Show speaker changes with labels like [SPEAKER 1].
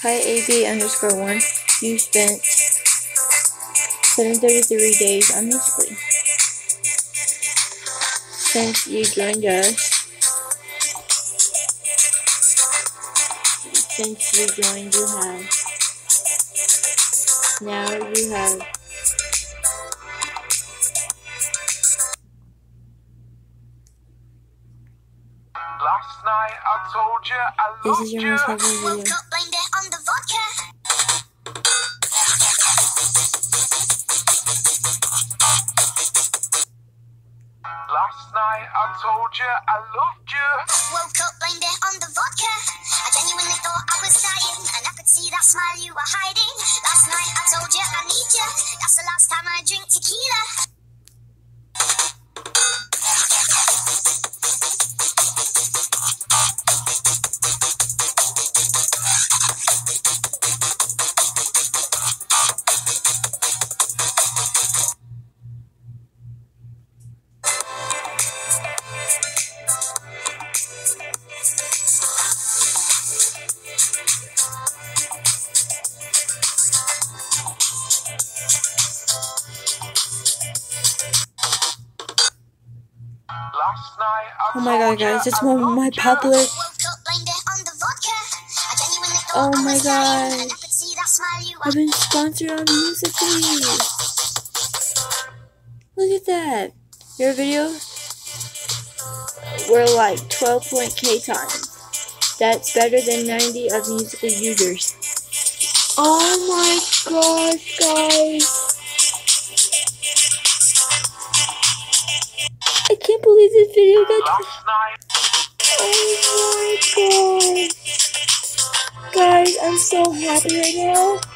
[SPEAKER 1] Hi AB_1. You spent 733 days on Musical.ly. Since you joined us, you have. Now you have.
[SPEAKER 2] Last night I told you I loved you.
[SPEAKER 1] This is your most popular video.
[SPEAKER 2] Woke up, blamed it on the vodka. Last night I told you I loved you. Woke up, blamed it on the vodka. I genuinely thought I was dying, and I could see that smile you were hiding. Last night I told you I need you. That's the last time I drink tequila.
[SPEAKER 1] Oh my god, guys, it's one of my popular. Oh my god, I've been sponsored on Musical.ly. Look at that. Your videos were like 12.k times. That's better than 90 of Musical.ly users. Oh my gosh, guys. I can't believe this video got. Oh my god. Guys, I'm so happy right now.